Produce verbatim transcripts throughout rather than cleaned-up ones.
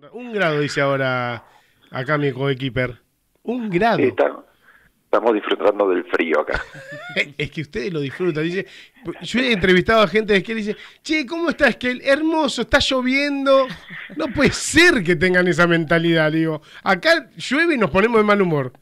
Un grado, dice ahora acá mi coequiper. Un grado. Sí, está- estamos disfrutando del frío acá. Es que ustedes lo disfrutan. Dice, yo he entrevistado a gente de Esquel y dice, che, ¿cómo está Esquel? Hermoso, está lloviendo. No puede ser que tengan esa mentalidad. Digo, acá llueve y nos ponemos de mal humor.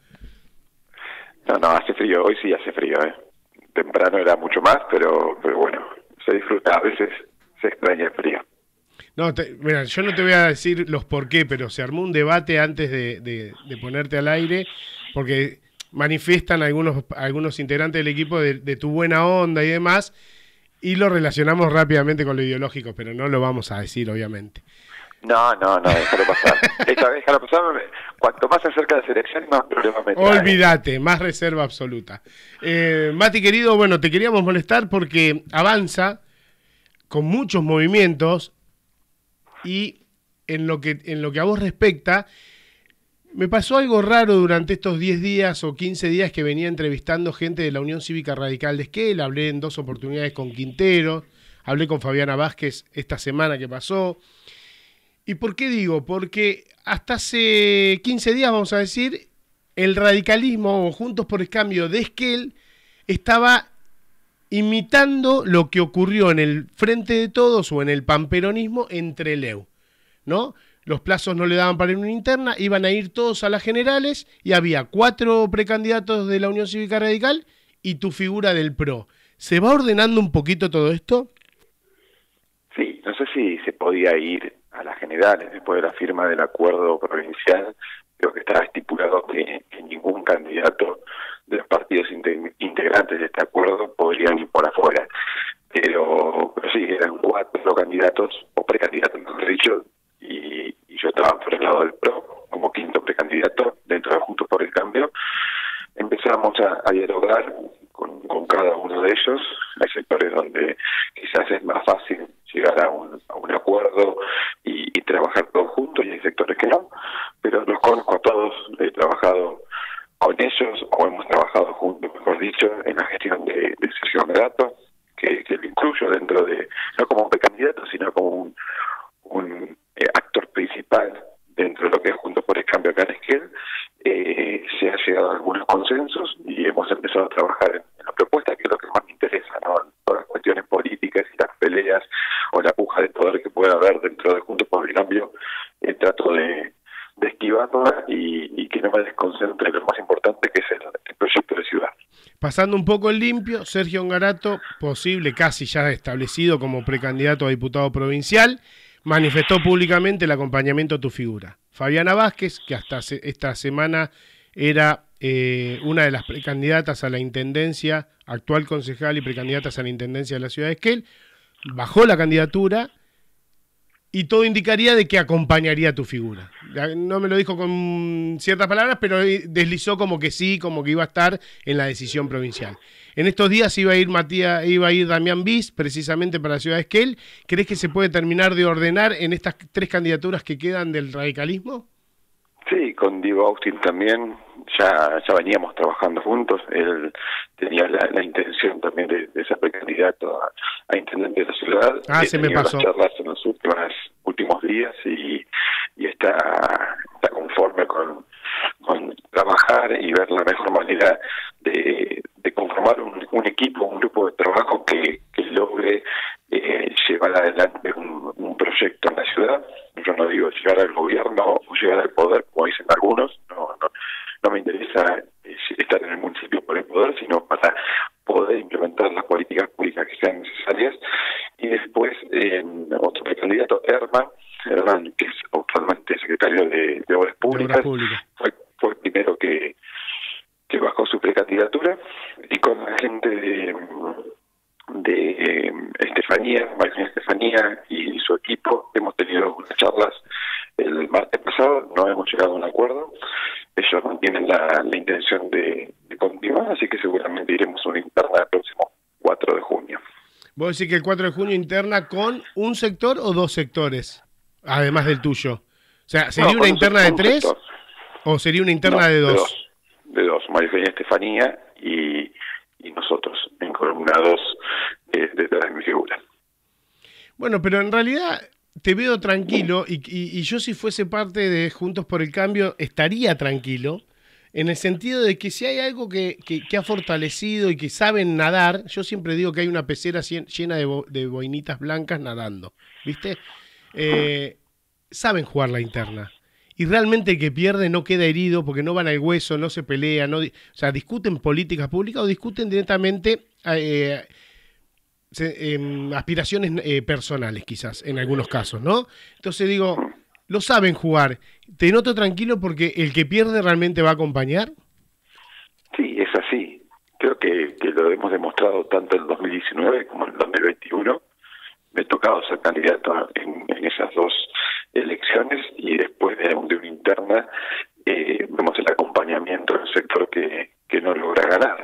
No, no, hace frío, hoy sí hace frío, ¿eh? Temprano era mucho más, pero, pero bueno, se disfruta, a veces se extraña el frío. No, te, mira, yo no te voy a decir los por qué, pero se armó un debate antes de, de, de ponerte al aire, porque manifiestan algunos, algunos integrantes del equipo de, de tu buena onda y demás, y lo relacionamos rápidamente con lo ideológico, pero no lo vamos a decir, obviamente. No, no, no, déjalo pasar. Esta vez déjalo pasar, cuanto más se acerca de la selección, más problemas me trae. Olvídate, más reserva absoluta. Eh, Mati, querido, bueno, te queríamos molestar porque avanza con muchos movimientos y en lo que, en lo que a vos respecta, me pasó algo raro durante estos diez días o quince días que venía entrevistando gente de la Unión Cívica Radical de Esquel. Hablé en dos oportunidades con Quintero, hablé con Fabiana Vázquez esta semana que pasó. ¿Y por qué digo? Porque hasta hace quince días, vamos a decir, el radicalismo o Juntos por el Cambio de Esquel estaba imitando lo que ocurrió en el Frente de Todos o en el pamperonismo entre Trelew, ¿no? Los plazos no le daban para ir a una interna, iban a ir todos a las generales y había cuatro precandidatos de la Unión Cívica Radical y tu figura del P R O. ¿Se va ordenando un poquito todo esto? Sí, no sé si se podía ir a las generales después de la firma del acuerdo provincial. Creo que estaba estipulado que, que ningún candidato de los partidos inte- integrantes de este acuerdo podrían ir por afuera. Pero, pero sí, eran cuatro candidatos, o precandidatos, mejor dicho, y, y yo estaba por el lado del P R O como quinto precandidato dentro de Juntos por el Cambio. Empezamos a, a dialogar con, con cada uno de ellos. Hay sectores donde quizás es más fácil llegar a un, a un acuerdo y, y trabajar todos juntos, y hay sectores que no, pero los conozco a todos, he trabajado con ellos, o hemos trabajado juntos, mejor dicho, en la gestión de, de Sergio Merato, que, que lo incluyo dentro de, no como un precandidato, sino como un, un eh, actor principal dentro de lo que es Juntos por el Cambio acá en Esquel. Eh, se ha llegado a algunos consensos y hemos empezado a trabajar en, en la propuesta, que es lo que más me interesa, ¿no? Todas las cuestiones políticas y las peleas o la puja de poder que pueda haber dentro de Juntos por el Cambio, eh, trato de, de esquivarla y, y que no me desconcentre en lo más importante, que es el, el proyecto de ciudad. Pasando un poco el limpio, Sergio Ngarato, posible, casi ya establecido como precandidato a diputado provincial, manifestó públicamente el acompañamiento a tu figura. Fabiana Vázquez, que hasta se, esta semana era eh, una de las precandidatas a la intendencia, actual concejal y precandidatas a la intendencia de la ciudad de Esquel, bajó la candidatura y todo indicaría de que acompañaría tu figura. No me lo dijo con ciertas palabras, pero deslizó como que sí, como que iba a estar en la decisión provincial. En estos días iba a ir Matías, iba a ir Damián Bis, precisamente para la ciudad de Esquel. ¿Crees que se puede terminar de ordenar en estas tres candidaturas que quedan del radicalismo? Sí, con Diego Austin también, ya ya veníamos trabajando juntos. Él tenía la, la intención también de, de ser precandidato a, a intendente de la ciudad. Ah, He se me pasó. las charlas en los últimos, últimos días y, y está, está conforme con, con trabajar y ver la mejor manera de, de conformar un, un equipo, un grupo de trabajo que, que logre eh, llevar adelante un, un proyecto en la ciudad. Yo no digo llegar al gobierno o llegar al poder, como dicen algunos, no, no, no me interesa eh, estar en el municipio por el poder, sino para poder implementar las políticas públicas que sean necesarias. Y después, eh, otro precandidato, Herman, Herman, que es actualmente secretario de, de Obras Públicas, De Obras Públicas. Fue, fue el primero que, que bajó su precandidatura, y con la gente de... de eh, Estefanía, María Estefanía y su equipo, hemos tenido algunas charlas el martes pasado, no hemos llegado a un acuerdo. Ellos mantienen la, la intención de, de continuar, así que seguramente iremos a una interna el próximo cuatro de junio. ¿Vos decís que el cuatro de junio interna con un sector o dos sectores, además del tuyo? O sea, ¿sería No, una interna de tres sector. o sería una interna No, de dos? De dos, de dos. María Eugenia Estefanía y, y nosotros, encolumnados eh, detrás de mi figura. Bueno, pero en realidad te veo tranquilo y, y, y yo si fuese parte de Juntos por el Cambio estaría tranquilo en el sentido de que si hay algo que, que, que ha fortalecido y que saben nadar, yo siempre digo que hay una pecera llena de, bo, de boinitas blancas nadando, ¿viste? Eh, saben jugar la interna. Y realmente el que pierde no queda herido porque no van al hueso, no se pelea, no, o sea, discuten políticas públicas o discuten directamente eh, se, eh, aspiraciones eh, personales quizás, en algunos casos, ¿no? Entonces digo, lo saben jugar. ¿Te noto tranquilo porque el que pierde realmente va a acompañar? Sí, es así. Creo que, que lo hemos demostrado tanto en el dos mil diecinueve como en el dos mil veintiuno. Me he tocado ser candidato en, en esas dos elecciones y después de, de una interna eh, vemos el acompañamiento del sector que, que no logra ganar.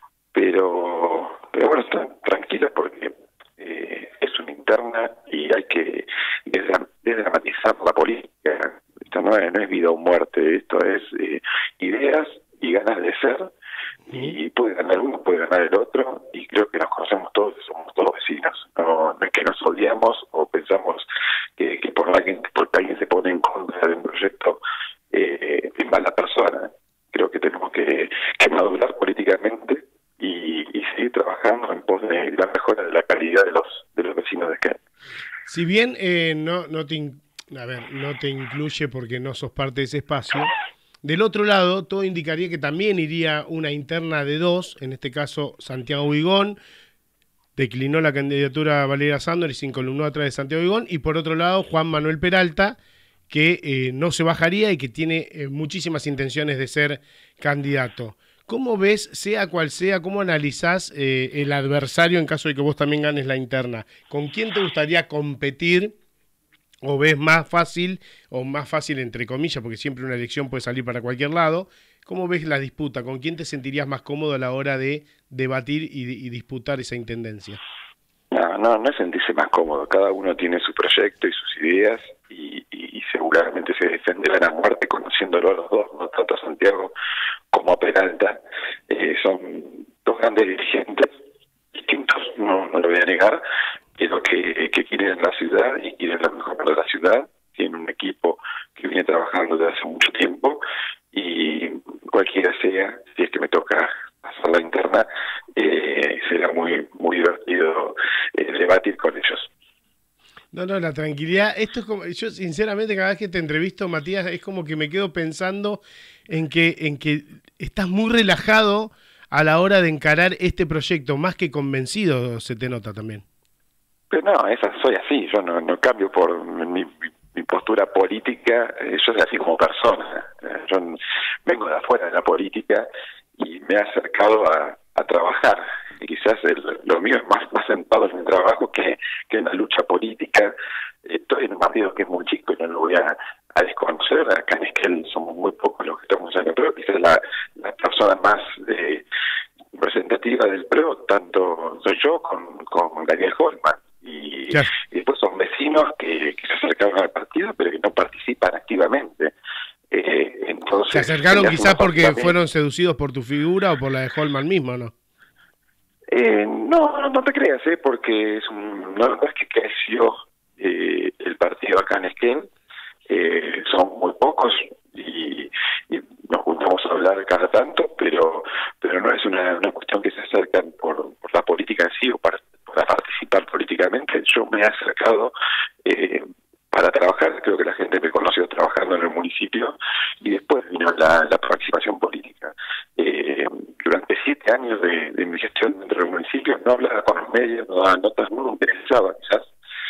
Pero, pero bueno, están tranquilos porque eh, es una interna y hay que desdramatizar la política. Esto no es, no es vida o muerte, esto es eh, ideas y ganas de ser. Y puede ganar uno, puede ganar el otro, y creo que nos conocemos todos, somos todos vecinos. No, no es que nos odiamos o pensamos que, que por alguien, porque alguien se pone en contra de un proyecto eh, es mala persona. Creo que tenemos que, que madurar políticamente y, y seguir trabajando en pos de la mejora de la calidad de los de los vecinos de acá. Si bien eh, no, no, te in, a ver, no te incluye porque no sos parte de ese espacio, del otro lado, todo indicaría que también iría una interna de dos, en este caso Santiago Vigón, declinó la candidatura a Valeria Sándor y se incolumnó atrás de Santiago Vigón, y por otro lado Juan Manuel Peralta, que eh, no se bajaría y que tiene eh, muchísimas intenciones de ser candidato. ¿Cómo ves, sea cual sea, cómo analizás eh, el adversario en caso de que vos también ganes la interna? ¿Con quién te gustaría competir? ¿O ves más fácil, o más fácil entre comillas, porque siempre una elección puede salir para cualquier lado? ¿Cómo ves la disputa? ¿Con quién te sentirías más cómodo a la hora de debatir y, y disputar esa intendencia? No, no, no es sentirse más cómodo. Cada uno tiene su proyecto y sus ideas y, y, y seguramente se defenderán a muerte conociéndolo a los dos, no tanto a Santiago como a Peralta. Eh, son dos grandes dirigentes distintos, no, no lo voy a negar, pero que, que quieren la ciudad y quieren lo mejor para la ciudad. Tienen un equipo que viene trabajando desde hace mucho tiempo y cualquiera sea, si es que me toca hacer la interna, eh, será muy muy divertido eh, debatir con ellos. No, no, la tranquilidad, esto es como, yo sinceramente cada vez que te entrevisto, Matías, es como que me quedo pensando en que, en que estás muy relajado a la hora de encarar este proyecto, más que convencido, se te nota también. Pero no, esa, soy así, yo no, no cambio por mi, mi, mi postura política, eh, yo soy así como persona. Eh, yo vengo de afuera de la política y me he acercado a, a trabajar. Y quizás el, lo mío es más, más sentado en el trabajo que, que en la lucha política. Estoy en un partido que es muy chico y no lo voy a, a desconocer. Acá en Esquel somos muy pocos los que estamos en el P R O, quizás la, la persona más eh, representativa del P R O, tanto soy yo con, con Daniel Holman. Y, claro. y después son vecinos que, que se acercaron al partido pero que no participan activamente. Eh, entonces, ¿se acercaron quizás porque también fueron seducidos por tu figura o por la de Holman mismo, no? Eh, no, no, no te creas, eh, porque es un, no, no es que creció eh, el partido acá en Esquel, eh, son muy pocos y, y nos juntamos a hablar cada tanto, pero pero no es una, una cuestión que se acercan por, por la política en sí o para, para participar políticamente. Yo me he acercado eh, para trabajar, creo que la gente me conoció trabajando en el municipio y después vino la, la participación política. Eh, durante siete años de, de mi gestión dentro del municipio no hablaba con los medios, no daba notas, no me interesaba quizás,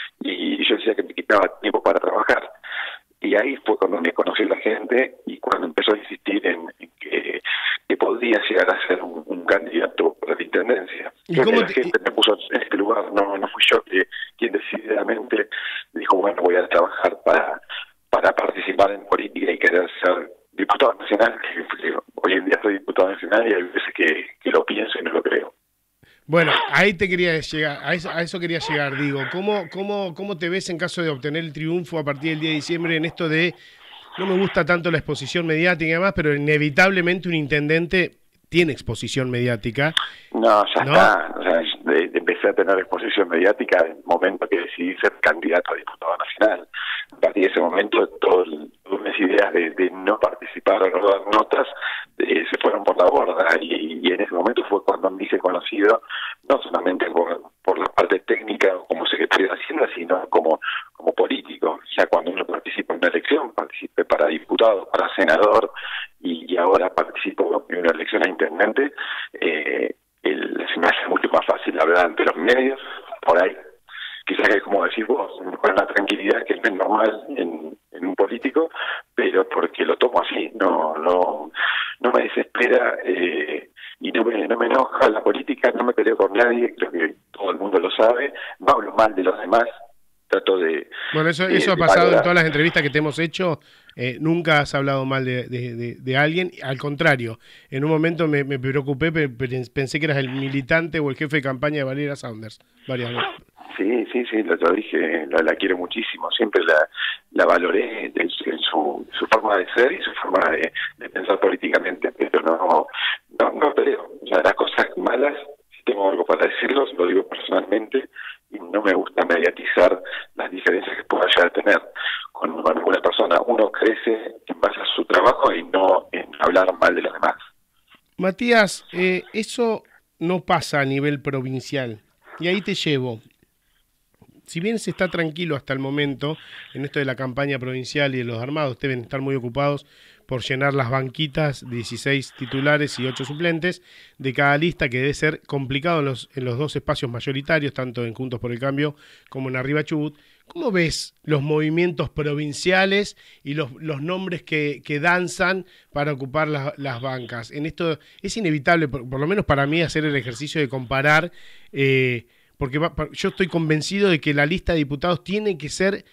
y yo decía que me quitaba tiempo para trabajar. Y ahí fue cuando me conoció la gente y cuando empezó a insistir en, en que, que podía llegar a ser un, un candidato para la intendencia. Creo que la te... gente me puso en este lugar, no no fui yo que, quien decididamente dijo, bueno, voy a trabajar para, para participar en política y querer ser diputado nacional, que, que hoy en día soy diputado nacional y hay veces que, que lo pienso y no lo creo. Bueno, ahí te quería llegar, a eso, a eso quería llegar, digo, ¿cómo, cómo, ¿cómo te ves en caso de obtener el triunfo a partir del diez de diciembre en esto de, no me gusta tanto la exposición mediática y demás, pero inevitablemente un intendente tiene exposición mediática? No, ya ¿no? está, o sea, de, de empecé a tener exposición mediática en el momento que decidí ser candidato a diputado nacional. A partir de ese momento, todo el, todas mis ideas de, de no participar o no dar notas eh, se fueron por la borda, y, y en ese momento fue cuando me hice conocido, no solamente por, por la parte técnica o como secretario de Hacienda, sino como, como político. Ya cuando uno participa en una elección, participé para diputado, para senador, y, y ahora participo en una elección a intendente, eh, el, se me hace mucho más fácil hablar ante los medios, por ahí. Quizás que, como decís vos, con una tranquilidad que no es normal en, en un político, pero porque lo tomo así, no no no me desespera eh, y no me, no me enoja la política, no me peleo con nadie, creo que todo el mundo lo sabe, no hablo mal de los demás, trato de... Bueno, eso, de, eso ha de pasado valorar. en todas las entrevistas que te hemos hecho, eh, nunca has hablado mal de, de, de, de alguien, al contrario, en un momento me, me preocupé, pe- pe- pensé que eras el militante o el jefe de campaña de Valeria Saunders, varias veces. Sí, sí, sí, lo, lo dije, la, la quiero muchísimo, siempre la, la valoré en su, en su, su forma de ser y su forma de, de pensar políticamente, pero no, no, no peleo. O sea, las cosas malas, si tengo algo para decirlos, lo digo personalmente, y no me gusta mediatizar las diferencias que pueda llegar a tener con alguna persona. Uno crece en base a su trabajo y no en hablar mal de los demás. Matías, eh, eso no pasa a nivel provincial, y ahí te llevo. Si bien se está tranquilo hasta el momento en esto de la campaña provincial y de los armados, deben estar muy ocupados por llenar las banquitas, dieciséis titulares y ocho suplentes de cada lista, que debe ser complicado en los, en los dos espacios mayoritarios, tanto en Juntos por el Cambio como en Arriba Chubut. ¿Cómo ves los movimientos provinciales y los, los nombres que, que danzan para ocupar la, las bancas? En esto es inevitable, por, por lo menos para mí, hacer el ejercicio de comparar, eh, porque va, yo estoy convencido de que la lista de diputados tiene que ser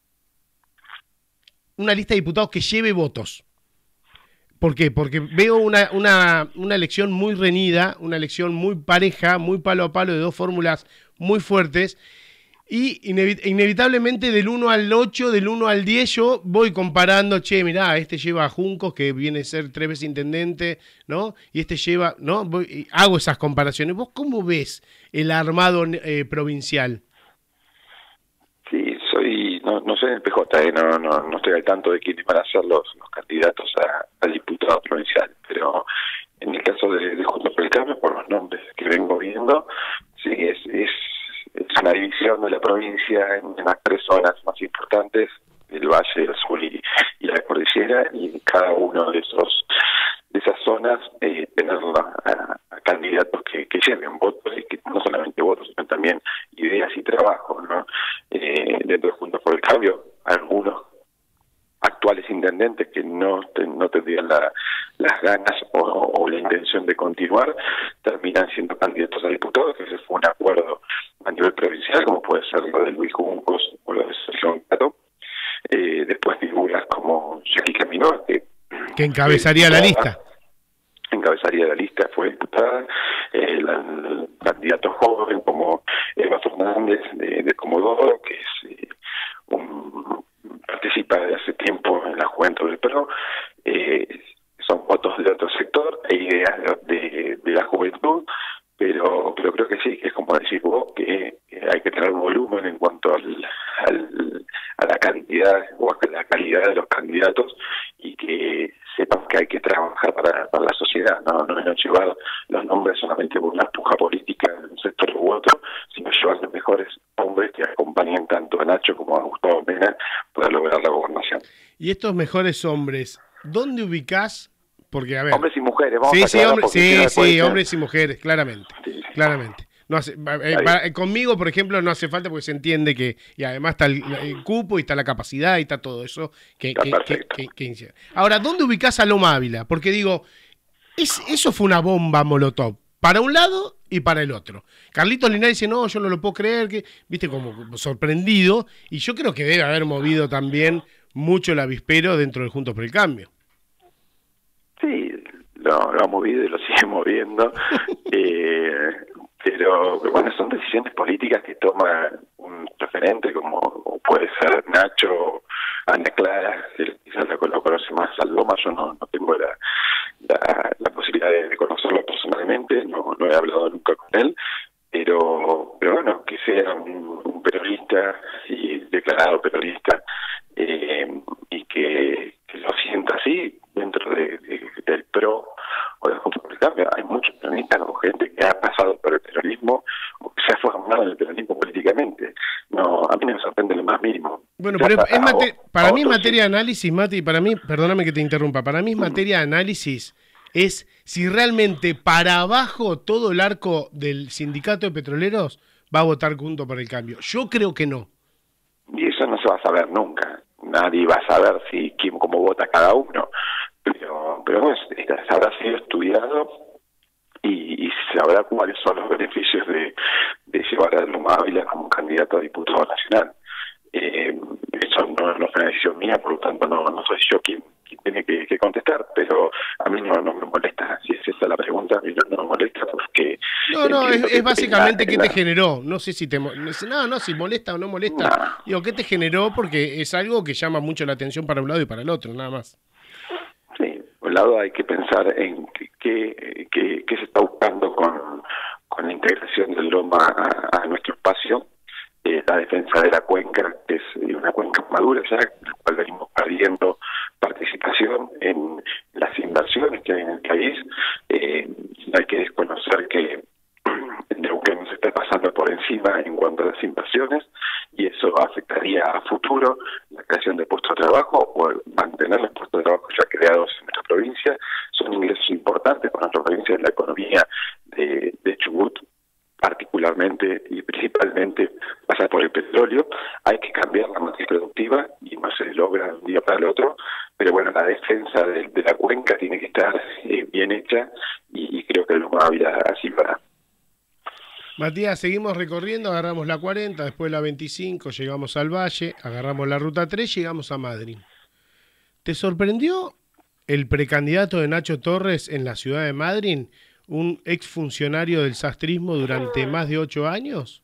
una lista de diputados que lleve votos. ¿Por qué? Porque veo una, una, una elección muy reñida, una elección muy pareja, muy palo a palo, de dos fórmulas muy fuertes, y inevi inevitablemente del uno al ocho, del uno al diez, yo voy comparando, che, mirá, este lleva a Juncos, que viene a ser tres veces intendente, ¿no? Y este lleva, ¿no? Voy, hago esas comparaciones. ¿Vos cómo ves el armado eh, provincial? Sí, soy, no, no soy el P J, eh, no, no, no estoy al tanto de quiénes van a ser los, los candidatos a, a diputado provincial, pero en el caso de, de Juntos por el Cambio, por los nombres que vengo viendo, sí, es, es, es una división de la provincia en, en las tres zonas más importantes, el Valle, el Sur y, y la Cordillera, y en cada uno de esos de esas zonas eh, tener a, a candidatos que, que lleven votos, y que no solamente votos, sino también ideas y trabajo, ¿no? Eh, dentro de Juntos por el Cambio, algunos actuales intendentes que no te, no tendrían la, las ganas o, o la intención de continuar, terminan siendo candidatos a diputados, que ese fue un acuerdo a nivel provincial, como puede ser lo de Luis Juncos o lo de Sergio Gato. Eh, después figuras como Jackie Caminó, que, que encabezaría la lista. encabezaría la lista, fue diputada, eh, el, el candidato joven como Eva Fernández de, de Comodoro, que es eh, un, participa de hace tiempo en la juventud del P R O, eh, son votos de otro sector e ideas de, de, de la juventud, pero pero creo que sí, que es como decís vos, que, que hay que tener volumen en cuanto al, al, a la cantidad o a la calidad de los candidatos, y que sepan que hay que trabajar para, para la sociedad, no, no es no llevar los nombres solamente por una puja política en un sector u otro, sino llevar los mejores hombres que acompañen tanto a Nacho como a Gustavo Mena para lograr la gobernación. Y estos mejores hombres, ¿dónde ubicás? Porque, a ver, hombres y mujeres, vamos sí, a sí, hombre, sí, sí, sí, hombres y mujeres, claramente, sí, sí. claramente. No hace, eh, para, conmigo, por ejemplo, no hace falta, porque se entiende que, y además está el, el cupo y está la capacidad y está todo eso. Que, está que, perfecto. que, que, que, ahora, ¿dónde ubicás a Loma Ávila? Porque digo, es, eso fue una bomba molotov, para un lado y para el otro. Carlitos Linares dice, no, yo no lo puedo creer, que viste, como sorprendido, y yo creo que debe haber movido también mucho el avispero dentro del Juntos por el Cambio. Sí, lo, lo ha movido y lo sigue moviendo, eh, pero bueno, son decisiones políticas que toma un referente como puede ser Nacho, Ana Clara, que quizás lo, lo conoce más al Loma. Yo no, no tengo la, la, la posibilidad de conocerlo personalmente, no, no he hablado nunca con él, pero Cambio, hay muchos peronistas o gente que ha pasado por el peronismo o que se ha formado en el peronismo políticamente. No, a mí no me sorprende lo más mínimo. Bueno, Ya pero para, es mate o, para mí es otros, materia sí. de análisis, Mati, para mí, perdóname que te interrumpa, para mí es materia de análisis es si realmente para abajo todo el arco del sindicato de petroleros va a votar junto por el cambio. Yo creo que no. Y eso no se va a saber nunca. Nadie va a saber si quién cómo vota cada uno. Pero, pero bueno, habrá sido estudiado y, y se sabrá cuáles son los beneficios de, de llevar a Luma Ávila como candidato a diputado nacional. Eh, eso no, no es una decisión mía, por lo tanto no, no soy yo quien, quien tiene que, que contestar, pero a mí no, no me molesta. Si es esa la pregunta, a mí no, no me molesta porque... No, no, es, es básicamente la, qué la, te generó. No sé si te... No, no, si molesta o no molesta. No. Digo, ¿qué te generó? Porque es algo que llama mucho la atención para un lado y para el otro, nada más. Sí, por un lado hay que pensar en qué, qué, qué, qué se está buscando con, con la integración del Loma a, a nuestro espacio. Eh, la defensa de la cuenca, que es una cuenca madura ya, en la cual venimos perdiendo participación en las inversiones que hay en el país. Eh, hay que desconocer que Neuquén nos está pasando por encima en cuanto a las inversiones y eso afectaría a futuro la creación de puestos de trabajo o mantener los puestos de trabajo ya creados en nuestra provincia. Son ingresos importantes para nuestra provincia en la economía de, de Chubut, particularmente y principalmente pasa por el petróleo. Hay que cambiar la matriz productiva y no se logra de un día para el otro, pero bueno, la defensa de, de la cuenca tiene que estar eh, bien hecha y, y creo que Luma Ávila así para. Matías, seguimos recorriendo, agarramos la cuarenta, después la veinticinco, llegamos al Valle, agarramos la ruta tres, llegamos a Madrid. ¿Te sorprendió el precandidato de Nacho Torres en la ciudad de Madrid, un exfuncionario del sastrismo durante más de ocho años?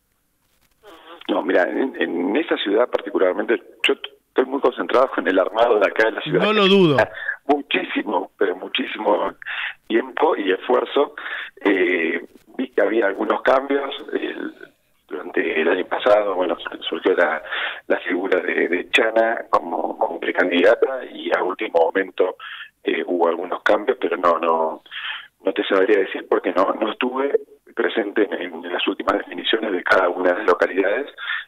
No, mira, en, en esa ciudad particularmente, yo estoy muy concentrado en el armado de acá de la ciudad. No lo dudo. Muchísimo, pero muchísimo tiempo y esfuerzo. Eh, vi que había algunos cambios. El, durante el año pasado, bueno, surgió la, la figura de, de Chana como, como precandidata y a último momento eh, hubo algunos cambios, pero no, no, no te sabría decir porque no, no estuve presente en, en las últimas definiciones de cada una de las localidades.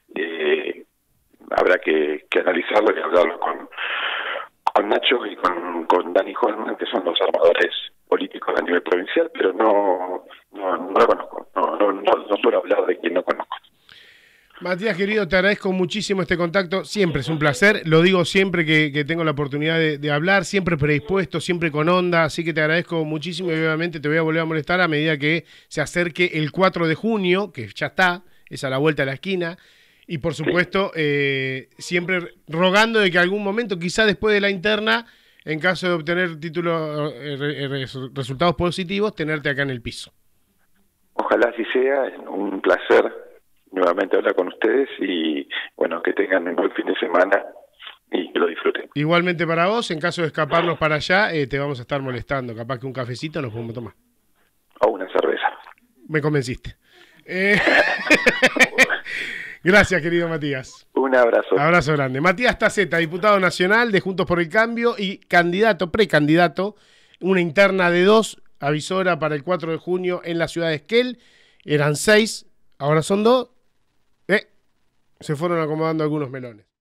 Eh, habrá que, que analizarlo y hablarlo con, con Nacho y con, con Dani Holman, que son los armadores políticos a nivel provincial, pero no, no, no lo conozco, no, no, no, no suelo hablar de quien no conozco. Matías, querido, te agradezco muchísimo este contacto, siempre es un placer, lo digo siempre que, que tengo la oportunidad de, de hablar, siempre predispuesto, siempre con onda, así que te agradezco muchísimo y obviamente te voy a volver a molestar a medida que se acerque el cuatro de junio, que ya está, es a la vuelta de la esquina, y por supuesto, eh, siempre rogando de que algún momento, quizá después de la interna, en caso de obtener títulos, eh, resultados positivos, tenerte acá en el piso. Ojalá así sea, un placer nuevamente hablar con ustedes y bueno, que tengan un buen fin de semana y que lo disfruten. Igualmente para vos, en caso de escaparnos para allá, eh, te vamos a estar molestando, capaz que un cafecito nos podemos tomar. O una cerveza. Me convenciste. Eh... Gracias, querido Matías. Un abrazo. Abrazo grande. Matías Taceta, diputado nacional de Juntos por el Cambio y candidato, precandidato, una interna de dos, avisora para el cuatro de junio en la ciudad de Esquel. Eran seis, ahora son dos. Eh, se fueron acomodando algunos melones.